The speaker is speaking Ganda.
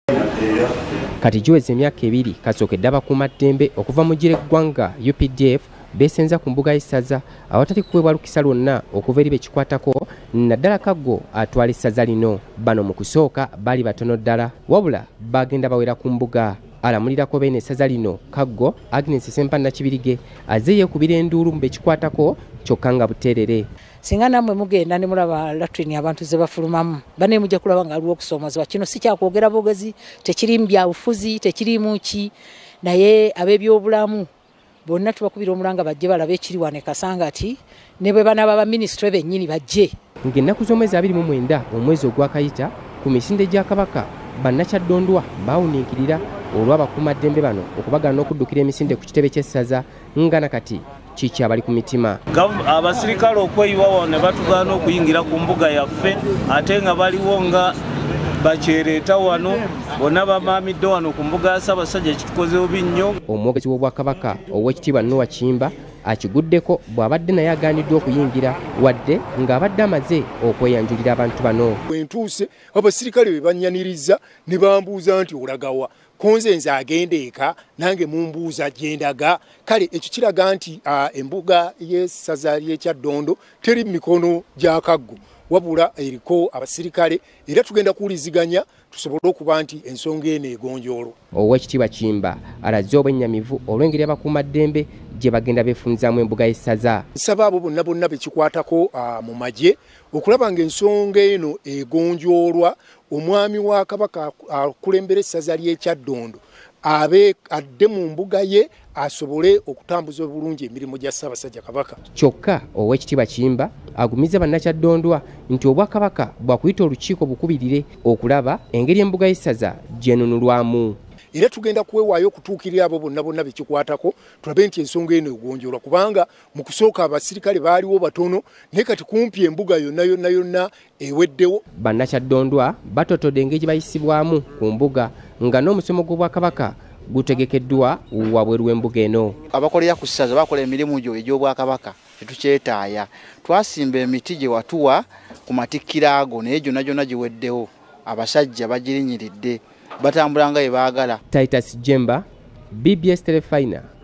Kati giweze emyaka 2 kasookedde abakuumaddembe okuva mu ggye ly'eggwanga UPDF beesenza ku mbuga y'essaza awatali kuweebwa lukisa lwonna okuva eri bekikwatako naddala Kaggo atwala essaza lino. Bano mu kusooka baali batono ddala wabula bagenda bawera ku mbuga. Alamulirako bene essaza lino Kaggo Agnes Sempanna Kibirige azze yeekubira enduulu mu bekikwatako kyokka nga buteerere. Singa nammwe mugenda ne mulaba latrini abantu ze bafulumamu bane mujja kulaba nga aliwo okusoomozebwa. Kino si kyakwogera bwogezi, tekirimu bya bufuzi, tekirimu ki, naye ab'ebyobulamu bonna tubakubira omulanga bajje balabe ekiri wane Kasangati ne bwe banaaba baminisitule bennyini bajje. Ng'ennaku z'omwezi 29 omwezi ogwakayita ku misinde gya Kabaka bannakyadondwa baawuniikirira olw'abakuumaddembe bano okubagana okuddukira emisinde ku kitebe ky'essaza nga nakati kiki abali ku mitima. Abasirikale okweyiwawo ne batugaana okuyingira ku mbuga yaffe ate nga baliwo nga bakyereeta wano bonna bamaamidde wano ku mbuga ya Ssaabasajja kitukozeho binnyo. Omwogezi w'Obwakabaka Oweekitiibwa Noah Kimba akiguddeko bw'abadde naye agaaniddwa okuyingira wadde ng'abadde amaze okweyanjulira abantu bano. Bwentuuse abasirikale be bannyaniriza ne bambuuza nti olagawa konzenza agenda eka nange mumbuuza gyendaga. Kale ekyo kiraga nti embuga y'essaza ly'Ekyaddondo teri mikono gya Kaggo wabula eriko abasirikale era tugenda kuwuliziganya tusobole okuba nti ensonga eno egonjoolwa. Oweekitiibwa Kimba alaze obwennyamivu olw'engeri abakuumaddembe gye bagenda beefunzaamu embuga y'essaza. Nsaba abo bonna bekikwatako mu magye okulaba ng'ensonga eno egonjoolwa, omwami wa Kabaka akulembera essaza ly'Ekyaddondo abe adde mu mbuga ye asobole okutambuza obulungi emirimu gya Ssaabasajja Kabaka. Kyokka Oweekitiibwa Kimba agumiza bannakyadondwa nti Obwakabaka bwakuyita olukiiko bukubirire okulaba engeri embuga y'essaza gyenunulwamu. Era tugenda kuwewaayo okutuukirira abo bonna bekikwatako tulabe nti ensonga eno egonjoolwa kubanga mu kusooka abasirikale baaliwo batono naye kati kumpi embuga yonna eweddewo. Bannakyadondwa batotodde engeri bayisibwamu ku mbuga nga n'omusomo gw'Obwakabaka gutegekeddwa wabweru w'embuga eno. Abakolera ku ssaza bakola emirimu gyo egy'Obwakabaka tetukyetaaya. Twasimba emiti gye watuwa ku matikkira ago naye gyonna giweddewo. Abasajja bagirinyiridde batambula nga bye baagala. Titus Jemba, BBS Telefina.